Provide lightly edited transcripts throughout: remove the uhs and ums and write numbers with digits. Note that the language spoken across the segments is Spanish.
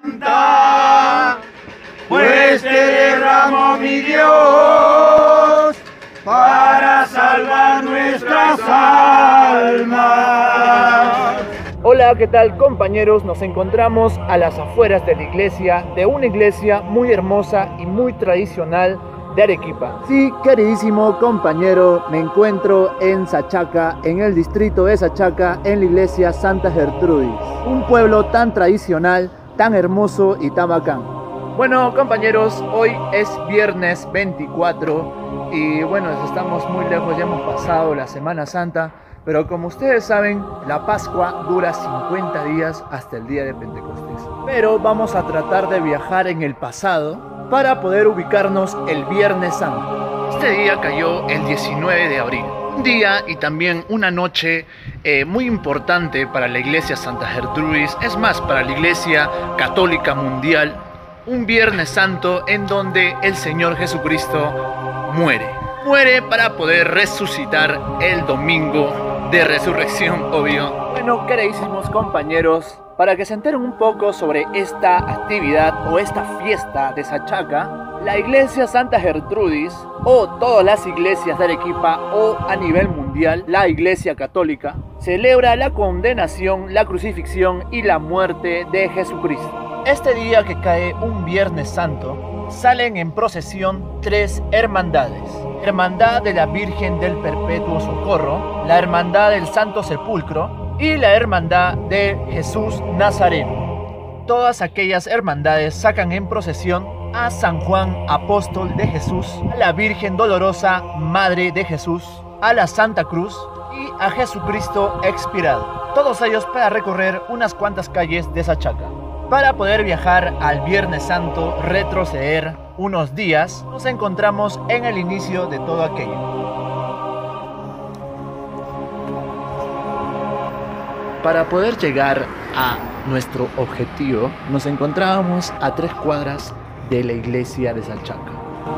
Pues te derramo, mi Dios, para salvar nuestras almas. Hola, ¿qué tal, compañeros? Nos encontramos a las afueras de la iglesia, de una iglesia muy hermosa y muy tradicional de Arequipa. Sí, queridísimo compañero, me encuentro en Sachaca, en el distrito de Sachaca, en la iglesia Santa Gertrudis. Un pueblo tan tradicional, tan hermoso y tan bacán. Bueno, compañeros, hoy es viernes 24 y bueno, estamos muy lejos, ya hemos pasado la Semana Santa, pero como ustedes saben, la Pascua dura 50 días hasta el día de Pentecostés. Pero vamos a tratar de viajar en el pasado para poder ubicarnos el Viernes Santo. Este día cayó el 19 de abril, un día y también una noche muy importante para la iglesia Santa Gertrudis, es más, para la iglesia católica mundial. Un Viernes Santo en donde el Señor Jesucristo muere para poder resucitar el domingo de resurrección, obvio. Bueno, queridísimos compañeros, para que se enteren un poco sobre esta actividad o esta fiesta de Sachaca, la iglesia Santa Gertrudis, o todas las iglesias de Arequipa o a nivel mundial, la iglesia católica, celebra la condenación, la crucifixión y la muerte de Jesucristo. Este día que cae un Viernes Santo, salen en procesión tres hermandades. Hermandad de la Virgen del Perpetuo Socorro, la Hermandad del Santo Sepulcro y la Hermandad de Jesús Nazareno. Todas aquellas hermandades sacan en procesión a San Juan, apóstol de Jesús, a la Virgen Dolorosa, Madre de Jesús, a la Santa Cruz y a Jesucristo expirado. Todos ellos para recorrer unas cuantas calles de Sachaca. Para poder viajar al Viernes Santo, retroceder unos días, nos encontramos en el inicio de todo aquello. Para poder llegar a nuestro objetivo, nos encontrábamos a 3 cuadras de la iglesia de Sachaca.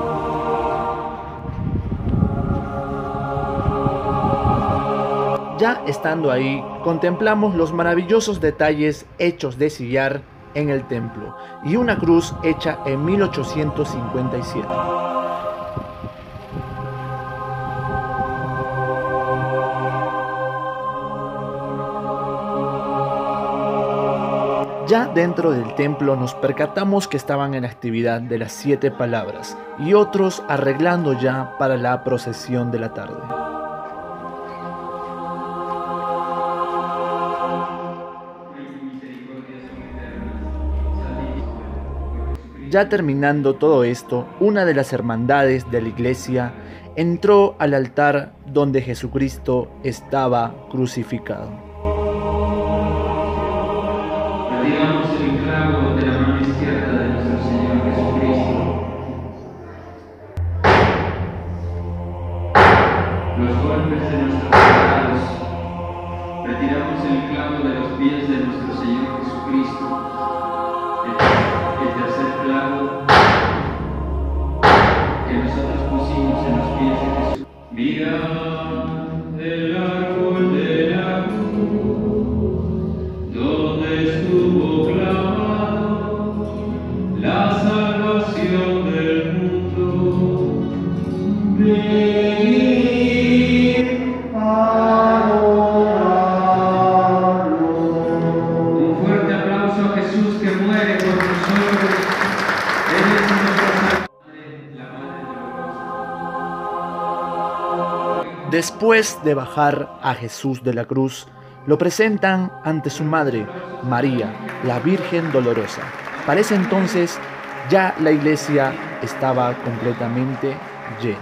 Ya estando ahí, contemplamos los maravillosos detalles hechos de sillar en el templo y una cruz hecha en 1857. Ya dentro del templo nos percatamos que estaban en la actividad de las 7 palabras y otros arreglando ya para la procesión de la tarde. Ya terminando todo esto, una de las hermandades de la iglesia entró al altar donde Jesucristo estaba crucificado. Retiramos el clavo de la mano izquierda de nuestro Señor Jesucristo. Los golpes de nuestros pecados. Retiramos el clavo de los pies de nuestro Señor Jesucristo. El tercer clavo que nosotros pusimos en los pies de Jesús. Mira el árbol de la cruz, donde estuvo clavado la salvación del mundo. Un fuerte aplauso a Jesús que muere por nosotros. Él es nuestra Madre dolorosa. Después de bajar a Jesús de la cruz, lo presentan ante su madre, María, la Virgen Dolorosa. Para ese entonces ya la iglesia estaba completamente llena.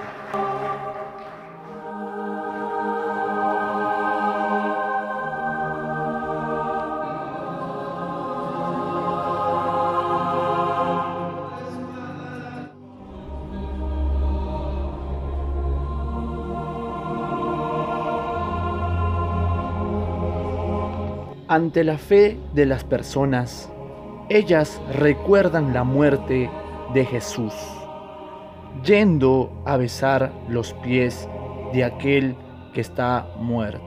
Ante la fe de las personas, ellas recuerdan la muerte de Jesús, yendo a besar los pies de aquel que está muerto.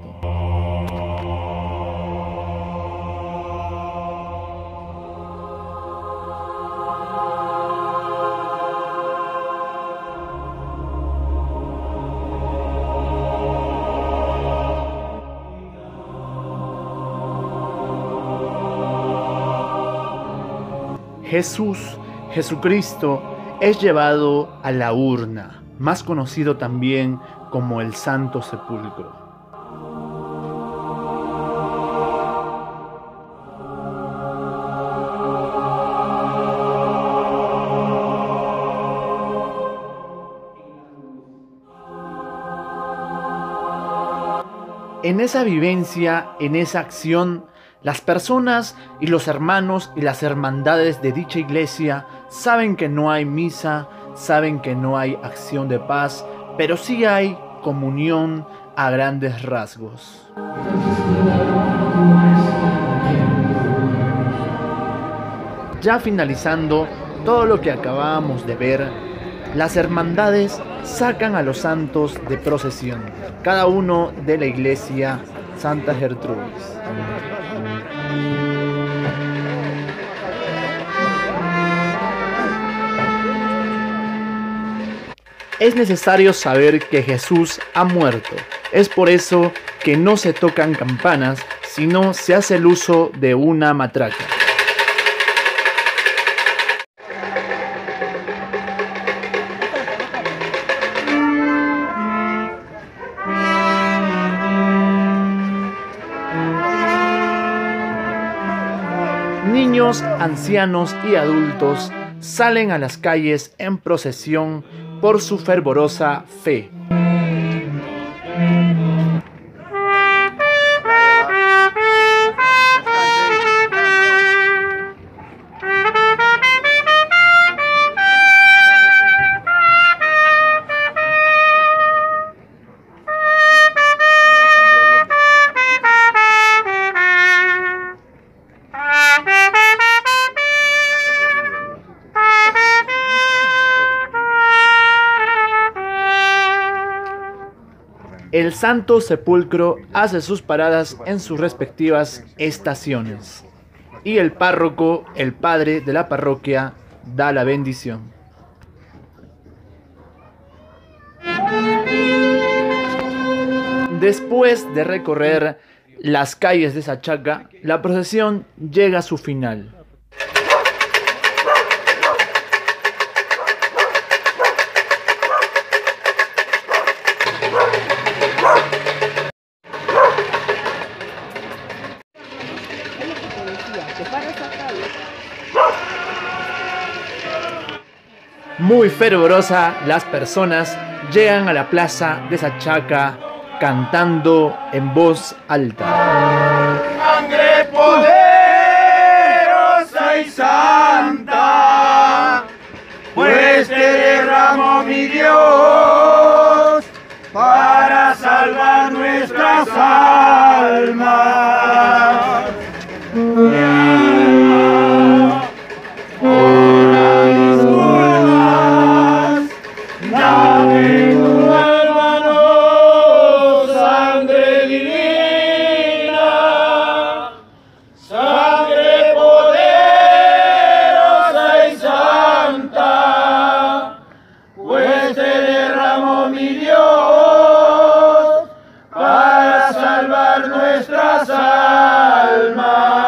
Jesucristo, es llevado a la urna, más conocido también como el Santo Sepulcro. En esa vivencia, en esa acción, las personas y los hermanos y las hermandades de dicha iglesia saben que no hay misa, saben que no hay acción de paz, pero sí hay comunión a grandes rasgos. Ya finalizando todo lo que acabamos de ver, las hermandades sacan a los santos de procesión, cada uno de la iglesia Santa Gertrudis. Es necesario saber que Jesús ha muerto. Es por eso que no se tocan campanas, sino se hace el uso de una matraca. Niños, ancianos y adultos salen a las calles en procesión por su fervorosa fe. El Santo Sepulcro hace sus paradas en sus respectivas estaciones y el párroco, el padre de la parroquia, da la bendición. Después de recorrer las calles de Sachaca, la procesión llega a su final. Muy fervorosa, las personas llegan a la plaza de Sachaca cantando en voz alta. Sangre poderosa y santa, pues te derramó mi Dios para salvar nuestras almas. Mi alma, ora mis curvas, dame tu alma, no, sangre divina, sangre poderosa y santa, pues te derramó mi Dios para salvar nuestras almas.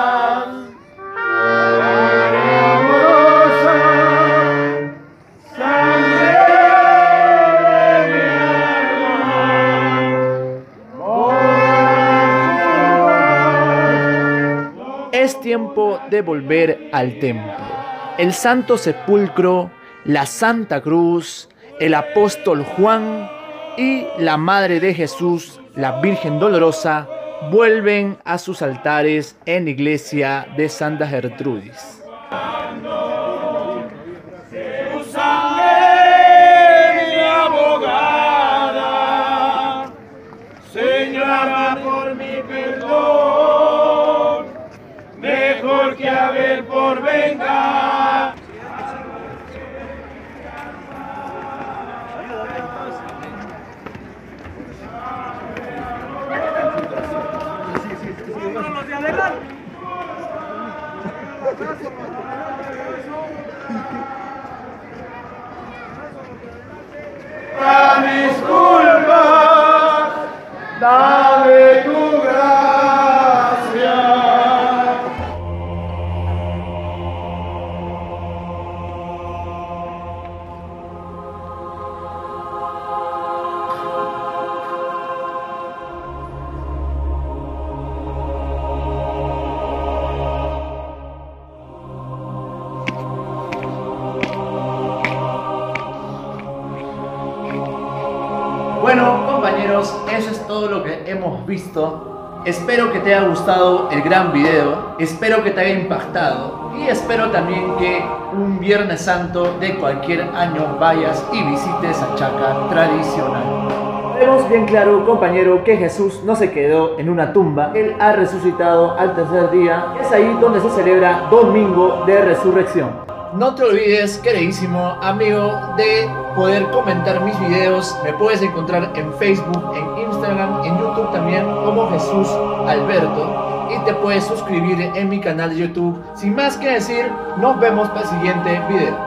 Es tiempo de volver al templo. El Santo Sepulcro, la Santa Cruz, el Apóstol Juan y la Madre de Jesús, la Virgen Dolorosa, vuelven a sus altares en la iglesia de Santa Gertrudis. Tu sangre, mi abogada, señala por mi perdón, mejor que Abel por vengar. Dame disculpas, dame tu gracia. Bueno, compañeros, eso es todo lo que hemos visto. Espero que te haya gustado el gran video, espero que te haya impactado y espero también que un Viernes Santo de cualquier año vayas y visites Sachaca tradicional. Tenemos bien claro, compañero, que Jesús no se quedó en una tumba. Él ha resucitado al tercer día. Es ahí donde se celebra Domingo de Resurrección. No te olvides, queridísimo amigo, de poder comentar mis videos. Me puedes encontrar en Facebook, en Instagram, en YouTube también como Jesús Alberto. Y te puedes suscribir en mi canal de YouTube. Sin más que decir, nos vemos para el siguiente video.